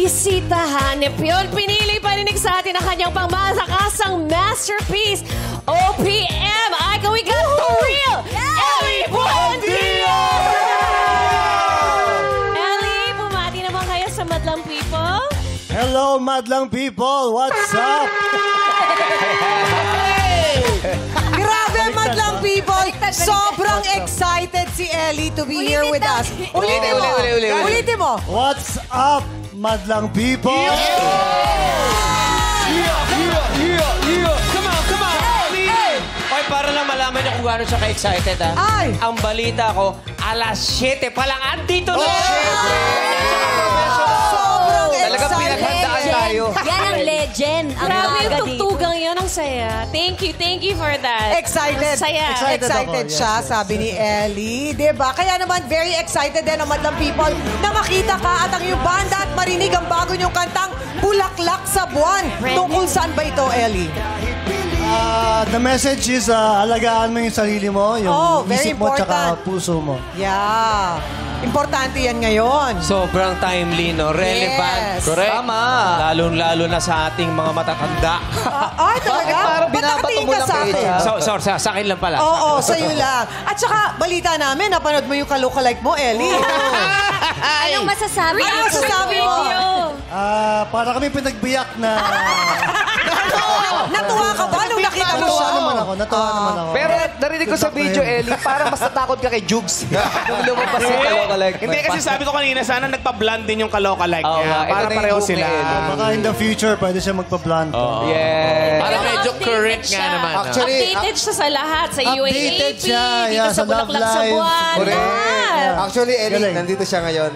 bisitahan ni Pion Pinili paninig sa atin ang kanyang pangmasakasang masterpiece, OPM. Can we got the real Ellie Buendia! Ellie, bumati naman kayo sa Madlang People. Hello, Madlang People! What's up? Grabe, Madlang People! Sobrang excited si Ellie to be here with us. Ulitin mo. What's up, Madlang People? Come on! Oy, para lang malaman niyo kung gaano siya ka-excited, ha? Ay! Ang balita ko, alas 7 pa lang, andito na! Sobrang Talagang excited. pinaghandaan tayo. Yan ang legend. Ang Grabe yung maaga dito. tugtugang yun. Ang saya. Thank you for that. Excited. Ang saya. Excited ako, siya, yes. sabi ni Ellie. Diba? Kaya naman, very excited din ang Madlang People na makita ka at ang iyong banda at marinig ang bago niyong kantang Bulaklak sa Buwan. Tungkol saan ba ito, Ellie? The message is, alagaan mo yung sarili mo, yung very isip mo, tsaka important. puso mo. Yeah. Importante yan ngayon. Sobrang timely, no? Relevant. Yes. Correct. Tama. Lalong-lalo na sa ating mga matatanda. Ay, talaga? Parang Ba't binabato nakatingin mo ka lang sa kayo akin? siya? Sa akin lang pala. Oo, sa'yo lang. At saka, balita namin, napanood mo yung kalokalike mo, Ellie. Anong masasabi Ano mo? masasabi mo? Para kami pinagbiyak na... Natuwa ka ba nung nakita mo siya? Natuwa naman ako. Pero narinig ko sa video, Ellie, parang mas natakot ka kay Jugs. Nung lumabas yung kalokalike. Hindi kasi sabi ko kanina, sana nagpa-blonde din yung kalokalike Oo niya. nga, ito Para na yung pareho book sila. ni Ellie. Baka in the future, pwede siya magpa-blonde. Yeah. Pero medyo updated current siya. nga naman. Updated siya sa lahat. Sa UAAP, Updated siya, dito yeah, sa sa Love Bulaklak sa Live. Buwan. Correct. Lahat. Actually, Ellie, Galing. nandito siya ngayon.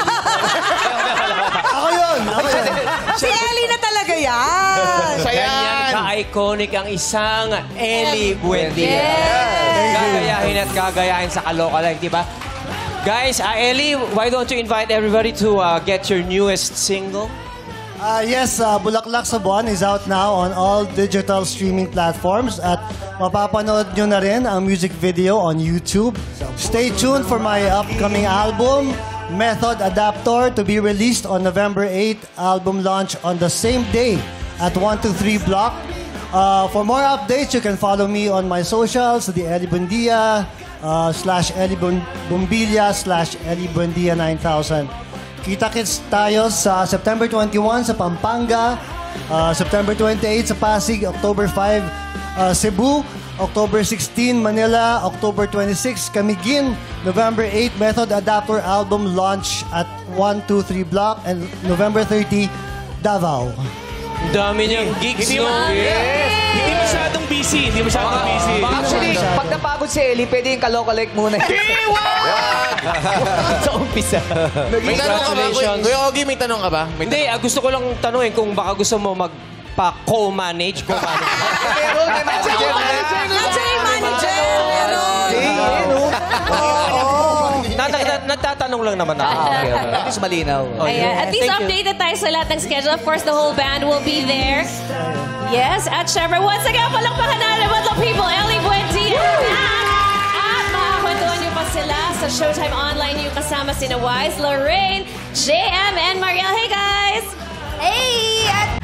Ako yun! Si Ellie na talaga yan. Ganyan ka-iconic ang isang Ellie Buendia. Gagayahin at gagayahin sa kalokalike, di ba? Guys, Ellie, why don't you invite everybody to get your newest single? Yes, Bulaklak sa Buwan is out now on all digital streaming platforms at mapapanood nyo na rin ang music video on YouTube. Stay tuned for my upcoming album, Method Adaptor, to be released on November 8, album launch on the same day at 123 Block. For more updates, you can follow me on my socials, the Ellie Buendia, /Ellie Bumbilya /Ellie Buendia 9000. Kita-kits tayo sa September 21 sa Pampanga, September 28 sa Pasig, October 5 Cebu, October 16 Manila, October 26 Camiguin, November 8 Method Adaptor album launch at 123 Block, and November 30 Davao. Dami niyang gigs, no? Hindi masyadong busy. Actually, pag napagod si Ellie, pwede yung kalokalike muna. Sa umpisa. May tanong ka ba? Congratulations. Kuya Ogie, may tanong ka ba? Hindi, gusto ko lang tanungin kung baka gusto mo magpa-co-manage. Meron na manager. Nandiyan yung manager. Meron. Nagtatanong lang naman ako. At least malinaw. Ayan. At least Thank you. updated tayo sa lahat ng schedule. Of course, the whole band will be there. Yes, at syempre, once again, palakpakan natin Madlang People, Ellie Buendia. At makakwentuhan niyo pa sila sa Showtime Online yung kasama sina Wise, Lorraine, JM, and Mariel. Hey, guys! Hey! At